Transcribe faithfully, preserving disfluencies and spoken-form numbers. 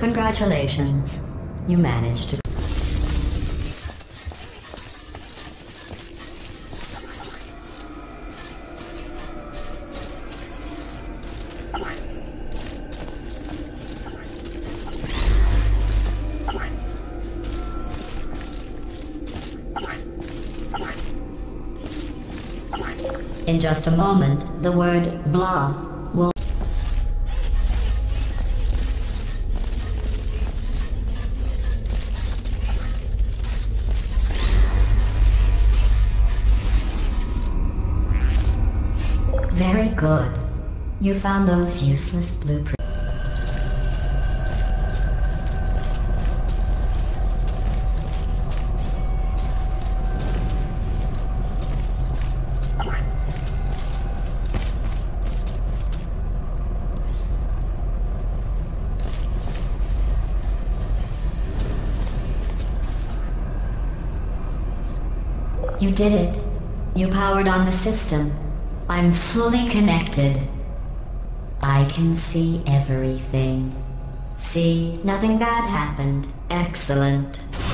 Congratulations. You managed to... In just a moment, the word blah will... Very good. You found those useless blueprints. You did it. You powered on the system. I'm fully connected. I can see everything. See, nothing bad happened. Excellent.